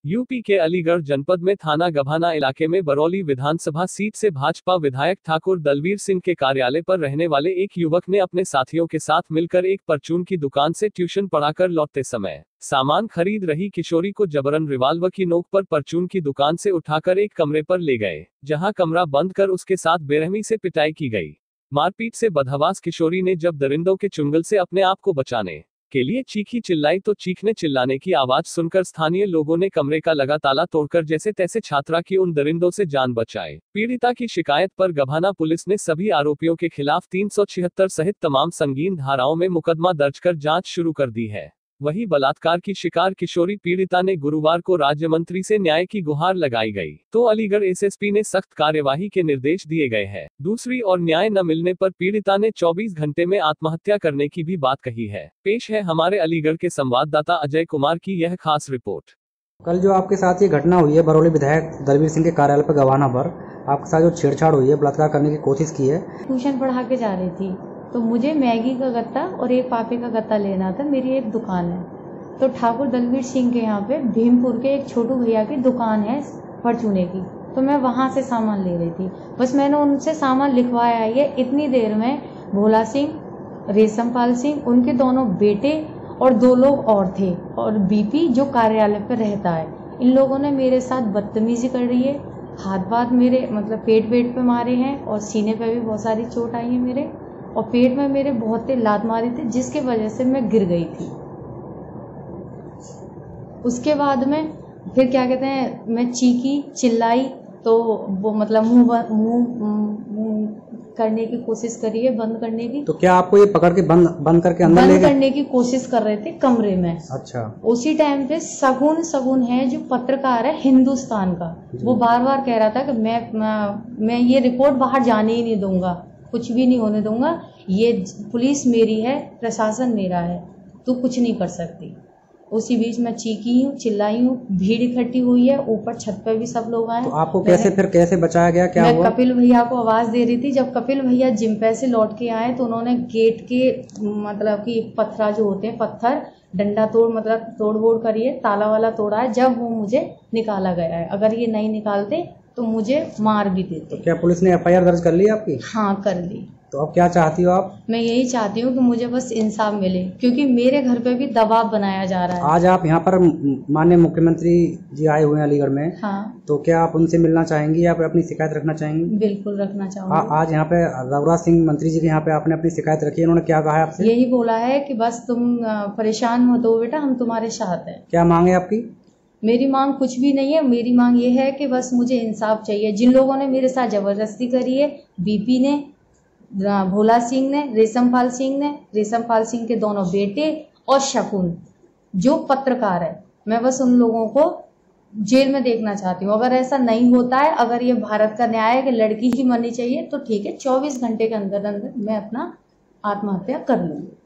UP के अलीगढ़ जनपद में थाना गभाना इलाके में बरौली विधानसभा सीट से भाजपा विधायक ठाकुर दलवीर सिंह के कार्यालय पर रहने वाले एक युवक ने अपने साथियों के साथ मिलकर एक परचून की दुकान से ट्यूशन पढ़ाकर लौटते समय सामान खरीद रही किशोरी को जबरन रिवाल्वर की नोक पर परचून की दुकान से उठाकर एक कमरे पर ले गए, जहां कमरा बंद कर उसके साथ बेरहमी से पिटाई की गई। मारपीट से बदहवास किशोरी ने जब दरिंदों के चुंगल से अपने आप को बचाने के लिए चीखी चिल्लाई तो चीखने चिल्लाने की आवाज सुनकर स्थानीय लोगों ने कमरे का लगा ताला तोड़कर जैसे तैसे छात्रा की उन दरिंदों से जान बचाई। पीड़िता की शिकायत पर गभाना पुलिस ने सभी आरोपियों के खिलाफ 376 सहित तमाम संगीन धाराओं में मुकदमा दर्ज कर जांच शुरू कर दी है। वहीं बलात्कार की शिकार किशोरी पीड़िता ने गुरुवार को राज्य मंत्री से न्याय की गुहार लगाई गई, तो अलीगढ़ एसएसपी ने सख्त कार्यवाही के निर्देश दिए गए हैं। दूसरी ओर न्याय न मिलने पर पीड़िता ने 24 घंटे में आत्महत्या करने की भी बात कही है। पेश है हमारे अलीगढ़ के संवाददाता अजय कुमार की यह खास रिपोर्ट। कल जो आपके साथ ये घटना हुई है बरौली विधायक दलवीर सिंह के कार्यालय पर गवाना पर, आपके साथ जो छेड़छाड़ हुई है, बलात्कार करने की कोशिश की है। ट्यूशन पढ़ा के जा रही थी तो मुझे मैगी का गत्ता और एक पापे का गत्ता लेना था। मेरी एक दुकान है तो ठाकुर दलवीर सिंह के यहाँ पे भीमपुर के एक छोटू भैया की दुकान है परचूने की, तो मैं वहाँ से सामान ले रही थी। बस मैंने उनसे सामान लिखवाया है। इतनी देर में भोला सिंह, रेशमपाल सिंह, उनके दोनों बेटे और 2 लोग और थे, और बीपी जो कार्यालय पर रहता है, इन लोगों ने मेरे साथ बदतमीजी कर रही है। हाथ मेरे मतलब पेट पे मारे हैं और सीने पे भी बहुत सारी चोट आई है मेरे, और पेट में मेरे बहुत तेज लात मारी थी, जिसके वजह से मैं गिर गई थी। उसके बाद में फिर क्या कहते हैं, मैं चीखी चिल्लाई तो वो मतलब मुंह करने की कोशिश करी है, बंद करने की। तो क्या आपको ये पकड़ के बंद करके अंदर ले गए? करने की कोशिश कर रहे थे कमरे में। अच्छा। उसी टाइम पे सगुन है जो पत्रकार है हिंदुस्तान का, वो बार बार कह रहा था कि मैं ये रिपोर्ट बाहर जाने ही नहीं दूंगा, कुछ भी नहीं होने दूंगा, ये पुलिस मेरी है, प्रशासन मेरा है, तू कुछ नहीं कर सकती। उसी बीच मैं चीखी हूँ, चिल्लाई हूँ, भीड़ इकट्ठी हुई है, ऊपर छत पे भी सब लोग आए। तो आपको कैसे बचाया गया, क्या हुआ? मैं कपिल भैया को आवाज दे रही थी। जब कपिल भैया जिम पे से लौट के आए तो उन्होंने गेट के मतलब कि पत्थर जो होते हैं, पत्थर डंडा तोड़ वोड़ करिए, ताला वाला तोड़ा है, जब वो मुझे निकाला गया है। अगर ये नहीं निकालते तो मुझे मार भी देते। तो क्या पुलिस ने FIR दर्ज कर ली आपकी? हाँ, कर ली। तो अब क्या चाहती हो आप? मैं यही चाहती हूँ कि मुझे बस इंसाफ मिले, क्योंकि मेरे घर पे भी दबाव बनाया जा रहा है। आज आप यहाँ पर माननीय मुख्यमंत्री जी आए हुए हैं अलीगढ़ में। हाँ। तो क्या आप उनसे मिलना चाहेंगी या अपनी शिकायत रखना चाहेंगी? बिल्कुल रखना चाहूँगी। आज यहाँ पे रघुराज सिंह मंत्री जी के यहाँ पे आपने अपनी शिकायत रखी है, उन्होंने क्या कहा है आपसे? यही बोला है कि बस तुम परेशान मत हो बेटा, हम तुम्हारे साथ हैं। क्या मांग है आपकी? मेरी मांग कुछ भी नहीं है। मेरी मांग ये है कि बस मुझे इंसाफ चाहिए। जिन लोगों ने मेरे साथ जबरदस्ती करी है, बीपी ने, भोला सिंह ने, रेशमपाल सिंह के दोनों बेटे और शकुन जो पत्रकार है, मैं बस उन लोगों को जेल में देखना चाहती हूँ। अगर ऐसा नहीं होता है, अगर ये भारत का न्याय है कि लड़की ही मरनी चाहिए, तो ठीक है, 24 घंटे के अंदर मैं अपना आत्महत्या कर लूंगी।